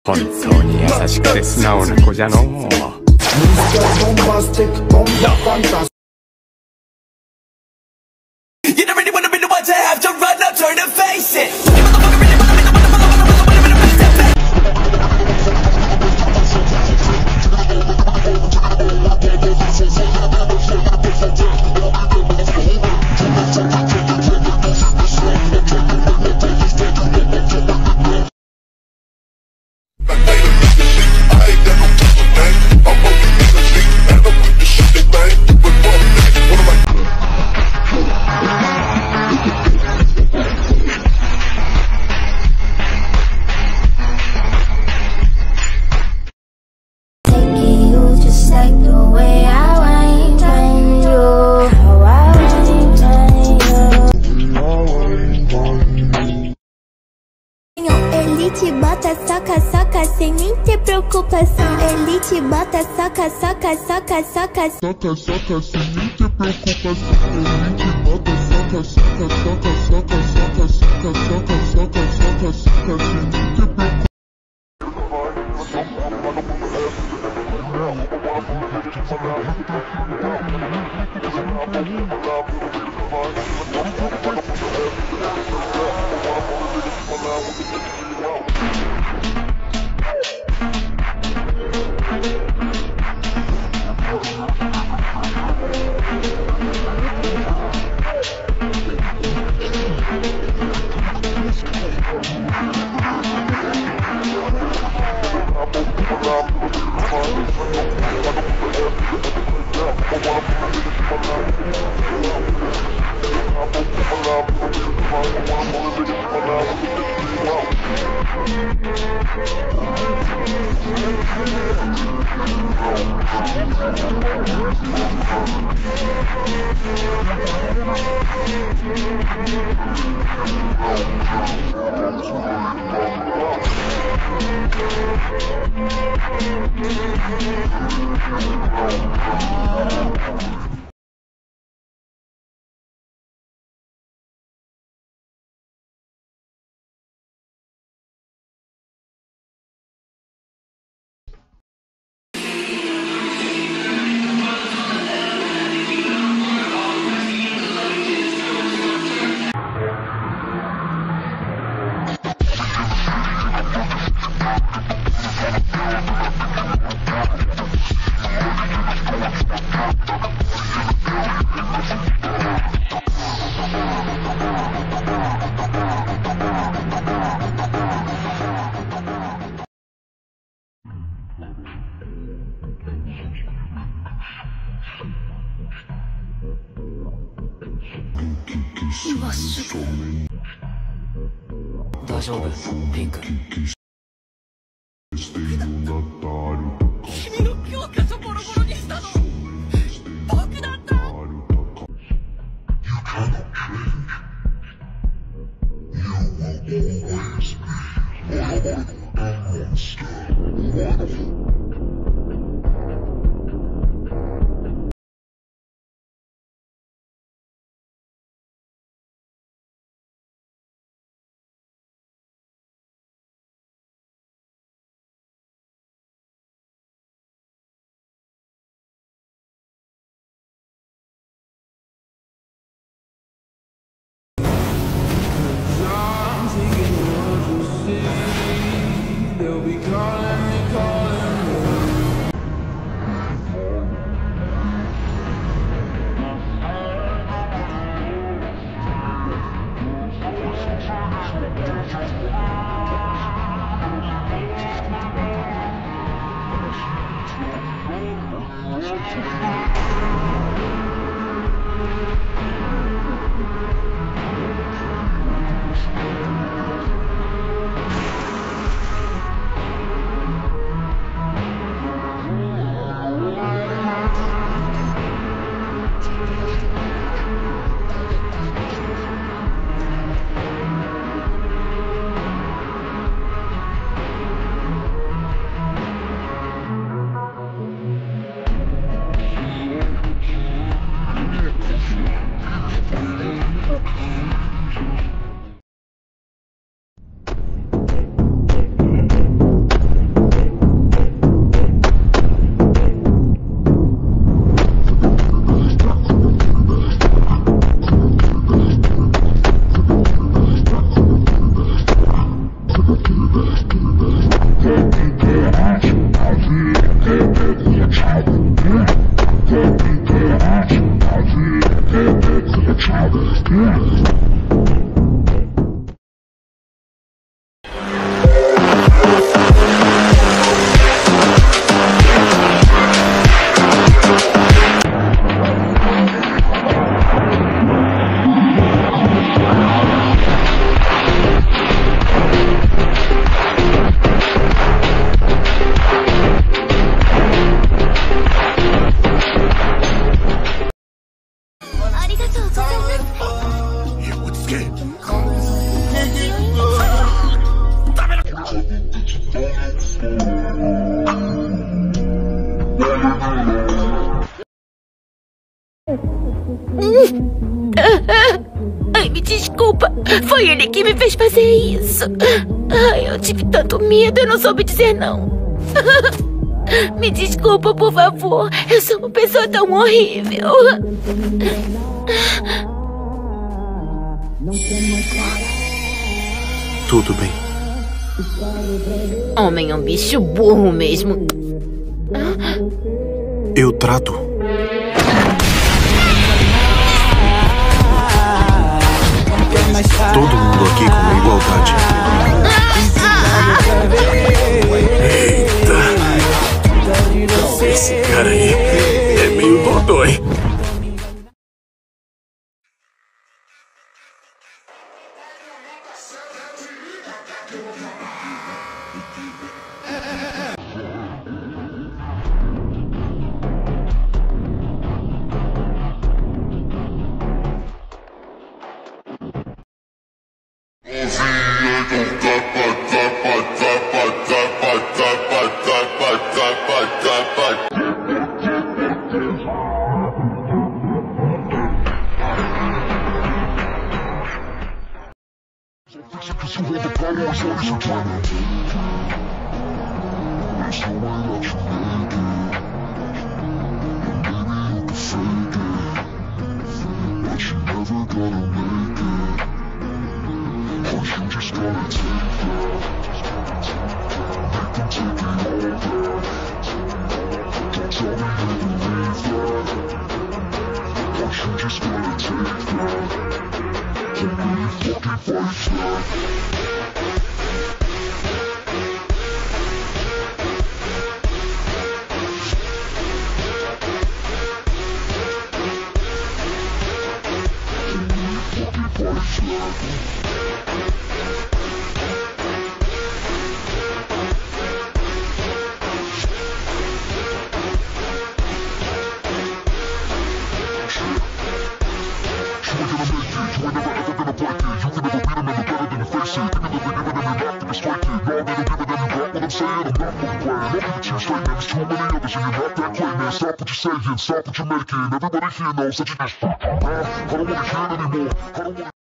本当に優しくて素直な子じゃのう。 You don't really wanna be the one to have to run up, turn and face it. Ele te bota, soca, soca, sem nem ter preocupação. Ele te bota, soca, soca, soca, soca, soca, soca, sem nem ter preocupação. Ele te bota, soca, soca, soca, soca, soca, soca, soca, soca, soca, soca, sem nem ter preocupação. Ai, me desculpa. Foi ele que me fez fazer isso. Ai, eu tive tanto medo, eu não soube dizer não. Me desculpa, por favor. Eu sou uma pessoa tão horrível. Tudo bem. Homem é um bicho burro mesmo. Eu trato. Todo mundo aqui com igualdade. Eita! Esse cara aí é meio dodói. Stop what you're making. Everybody here knows that you just I don't wanna hear it anymore.